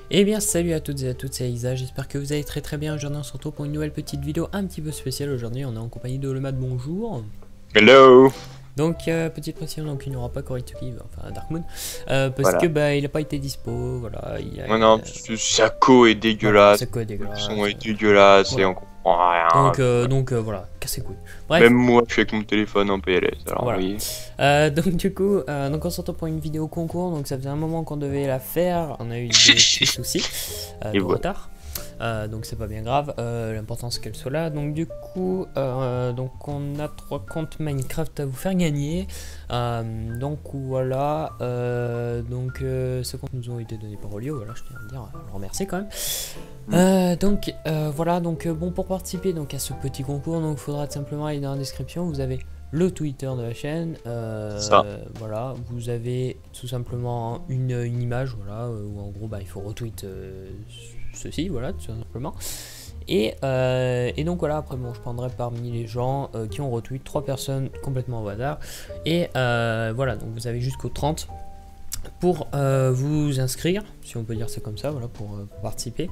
Eh bien salut à toutes et à toutes, c'est Isa, j'espère que vous allez très bien. Aujourd'hui on se retrouve pour une nouvelle petite vidéo un petit peu spéciale. Aujourd'hui on est en compagnie de Lemad, bonjour. Hello. Donc petite précision, donc il n'y aura pas Corrective, enfin Darkmoon, parce que Voilà. bah il n'a pas été dispo, voilà, Oh non, Sako est voilà, dégueulasse. c'est quoi Le dégueulasse, son est dégueulasse et voilà. on comprend rien. Donc voilà, cassez couilles. Bref. Même moi, je suis avec mon téléphone en PLS. Alors Voilà. oui. Donc du coup, donc on se retrouve pour une vidéo concours. Donc ça faisait un moment qu'on devait la faire. On a eu des petits soucis Et de voilà. retard. Donc c'est pas bien grave. L'important c'est qu'elle soit là. Donc du coup, donc on a 3 comptes Minecraft à vous faire gagner. Donc voilà. Donc ces comptes nous ont été donnés par Olio. Voilà, je tiens à le dire, le remercier quand même. Donc voilà. Donc bon, pour participer donc à ce petit concours, donc il faudra tout simplement aller dans la description. Vous avez le Twitter de la chaîne, Ça. voilà, vous avez tout simplement une image, voilà, où en gros bah, il faut retweet ceci, voilà, tout simplement. Et donc voilà, après bon, je prendrai parmi les gens qui ont retweet 3 personnes complètement au hasard. Et voilà, donc vous avez jusqu'au 30 pour vous inscrire, si on peut dire ça comme ça, voilà, pour participer.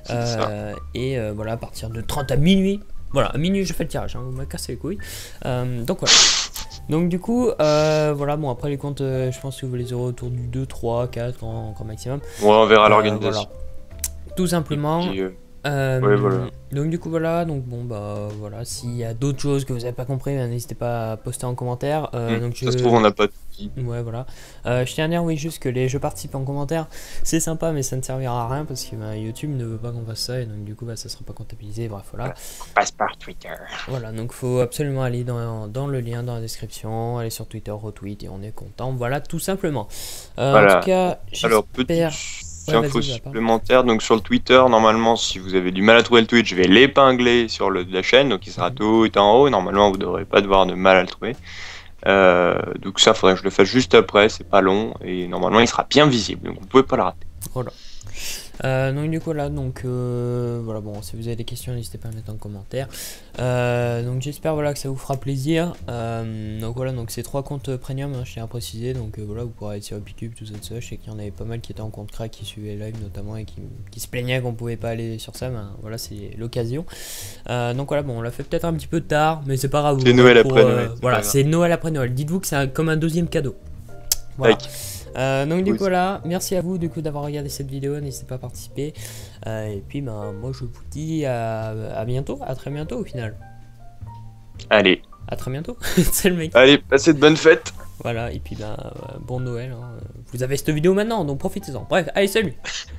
Et voilà, à partir de 30 à minuit. Voilà, à minuit je fais le tirage, hein, vous m'avez cassé les couilles. Donc voilà. Donc du coup, voilà, bon après les comptes, je pense que vous les aurez autour du 2, 3, 4 grand maximum. Ouais, on verra Voilà. l'organisation. Tout Et simplement. puis, ouais, voilà. Donc du coup voilà, donc bon bah voilà, s'il y a d'autres choses que vous n'avez pas compris, n'hésitez pas à poster en commentaire. Donc Ça se trouve, on n'a pas tout dit. ouais voilà. Je tiens à dire oui juste que les jeux participent en commentaire, c'est sympa mais ça ne servira à rien parce que bah, YouTube ne veut pas qu'on fasse ça et donc du coup bah, ça sera pas comptabilisé, bref voilà. On passe par Twitter. Voilà, donc faut absolument aller dans le lien dans la description, aller sur Twitter, retweet et on est content, voilà tout simplement. Voilà. En tout cas, Alors, j'espère... petite info supplémentaire. Donc, sur le Twitter, normalement, si vous avez du mal à trouver le tweet, je vais l'épingler sur la chaîne. Donc, il sera tout en haut. Normalement, vous ne devrez pas devoir de mal à le trouver. Donc, ça, faudrait que je le fasse juste après. C'est pas long. Et normalement, il sera bien visible. Donc, vous pouvez pas le rater. Voilà. Donc du coup là, donc voilà, bon, si vous avez des questions, n'hésitez pas à mettre en commentaire. Donc j'espère voilà que ça vous fera plaisir. Donc voilà, donc c'est 3 comptes premium, hein, je tiens à préciser. Donc voilà, vous pourrez être sur Epicube, tout ça, tout ça. Je sais qu'il y en avait pas mal qui étaient en compte crack, qui suivaient live notamment et qui se plaignaient qu'on pouvait pas aller sur ça. Mais voilà, c'est l'occasion. Donc voilà, bon, on l'a fait peut-être un petit peu tard, mais c'est pas grave. C'est Noël après Noël. Voilà, c'est Noël après Noël. Dites-vous que c'est comme un deuxième cadeau. Voilà. Donc du coup voilà, merci à vous du coup d'avoir regardé cette vidéo, n'hésitez pas à participer. Et puis ben moi je vous dis à bientôt, à très bientôt au final. Allez. À très bientôt, c'est le mec. Allez, passez de bonnes fêtes. Voilà, et puis ben bon Noël, hein. Vous avez cette vidéo maintenant, donc profitez-en. Bref, allez salut.